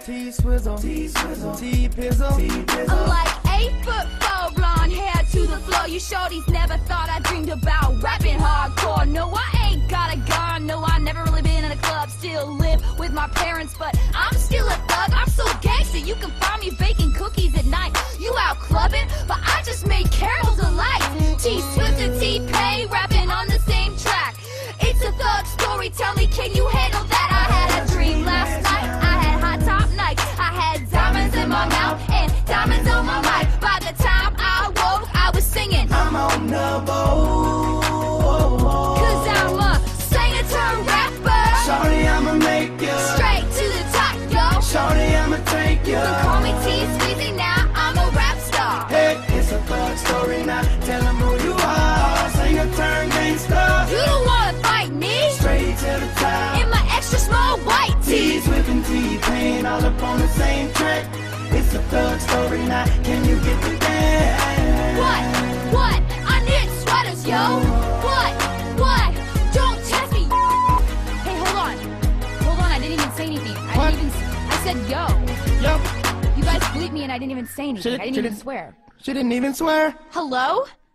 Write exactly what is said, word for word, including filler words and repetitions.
T-Swizzle, T-Swizzle, T-Pizzle, T-Pizzle. I'm like eight foot four, blonde hair to the floor. You shorties never thought I dreamed about rapping hardcore. No, I ain't got a gun. No, I never really been in a club. Still live with my parents, but I'm still a thug. I'm so gangster, you can find me baking cookies at night. You out clubbing, but I just made Carol delight. T-Swift and T-Pain rapping on the same track. It's a thug story. Tell me, can you handle that? I had a dream last night. I had high top nights. I had diamonds in my mouth and diamonds on my mic. By the time I woke, I was singing. I'm on the boat. Cause I'm a singer turned rapper. Shorty, I'ma make ya. Straight to the top, yo. Shorty, I'ma take ya. You can call me T-Sweezy now. I'm a rap star. Hey, it's a thug story now. Tell 'em who you are. Singer turned gangster. You don't wanna fight me. Straight to the top. In my extra small white tee. T-Swift and T-Pain all up on the same track. It's a thug story now. Can you get the dance? What? What? I need sweaters, yo. What? What? Don't test me. Hey, hold on. Hold on, I didn't even say anything. I What? didn't even. I said yo. Yup. You guys bleeped me and I didn't even say anything. She I didn't she even didn't- swear. She didn't even swear. Hello?